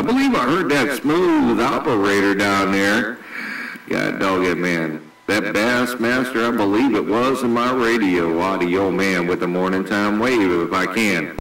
I believe I heard that smooth operator down there. God dog it, man. That Bassmaster, I believe it was in my radio, Audio Man, with the morning time wave, if I can.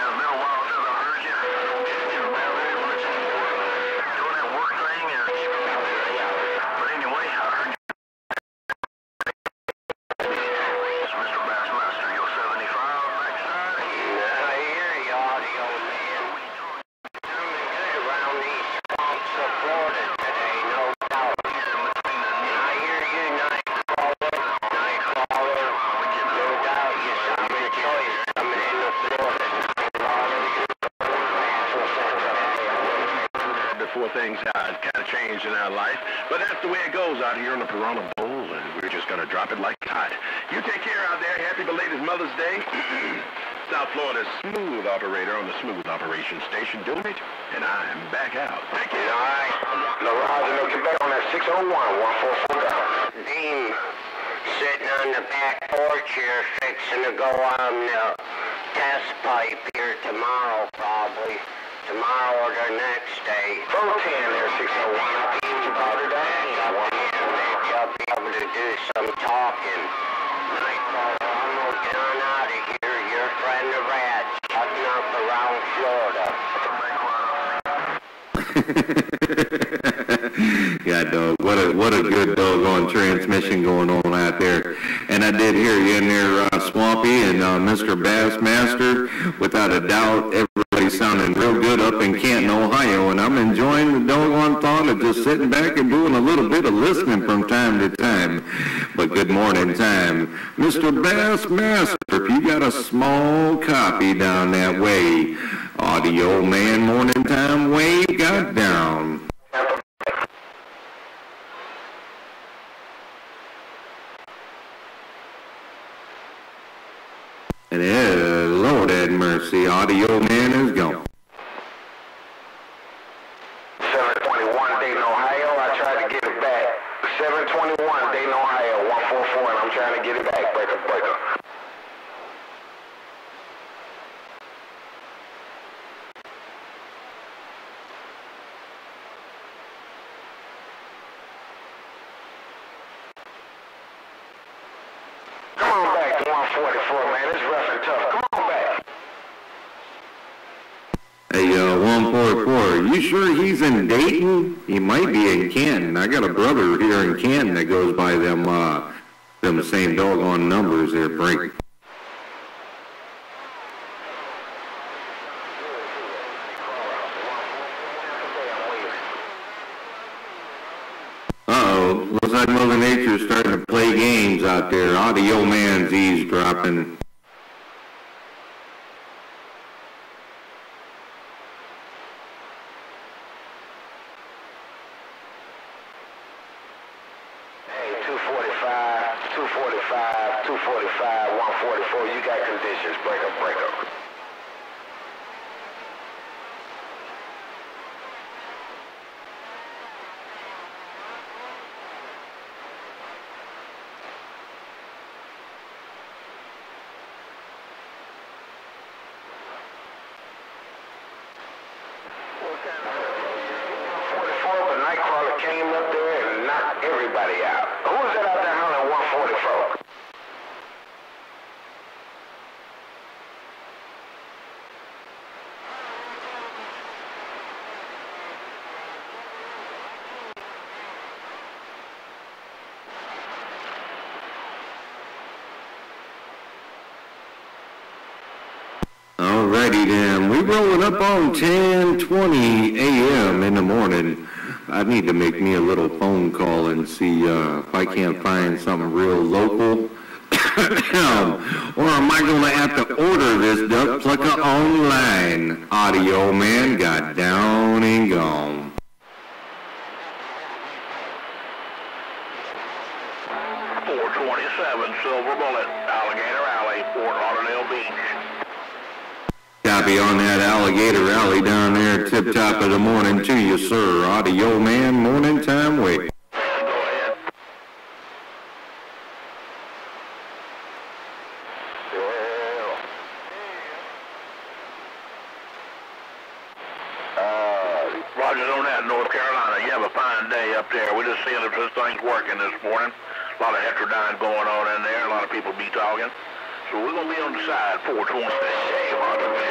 Things kind of changed in our life, but that's the way it goes out here on the Piranha Bowl, and we're just going to drop it like hot. You take care out there. Happy belated Mother's Day. South Florida's smooth operator on the Smooth Operation Station doing it, and I'm back out. Thank you. All right. No, Roger, no, get back on that 601, 144 down. Dean sitting on the back porch here fixing to go on the test pipe here tomorrow, probably. Tomorrow or the next day. 410 there, 601. I'll be about it down. They'll be able to do some talking. Nightcrawler, I'm going to get on out of here. Your friend the rat, shutting up around Florida. Yeah, dog. What a good doggone transmission going on out there. And I did hear you in there, Swampy and Mr. Bassmaster. Without a doubt, everybody's sounding real good up in Canton, Ohio. And I'm enjoying the doggone thought of just sitting back and doing a little bit of listening from time to time. But good morning time. Mr. Bassmaster, if you got a small copy down that way, Audio Man morning time wave got down. And Lord have mercy, Audio Man is gone. 721 Dayton, Ohio. I tried to get it back. 721 Dayton, Ohio, 144, and I'm trying to get it back. Breaker, breaker. Come on back to 144, man. It's rough and tough. Come on back. Hey, 144, you sure he's in Dayton? He might be in Canton. I got a brother here in Canton that goes by them same doggone numbers there, Frank. Uh-oh, looks like Mother Nature's starting to play games out there. Audio Man's eavesdropping. Hey, 245, 245, 245, 144. You got conditions. Breaker, breaker. Nightcrawler came up there and knocked everybody out. Who was that out there hollering 144? Alrighty then, we rolling up on 10:20 a.m. in the morning. I need to make me a little phone call and see if I can't find something real local. Or am I going to have to order this duck plucker online? Audio Man got down and gone. Silver Bullet, Alligator Alley, Fort Lauderdale Beach. Copy on that Alligator Alley down there, tip top of the morning to you, sir. Audio Man, morning time wait. side of North Carolina. You have a fine day up there. We're just seeing if this thing's working this morning. A lot of heterodyne going on in there. A lot of people be talking. So we're going to be on the side, 420.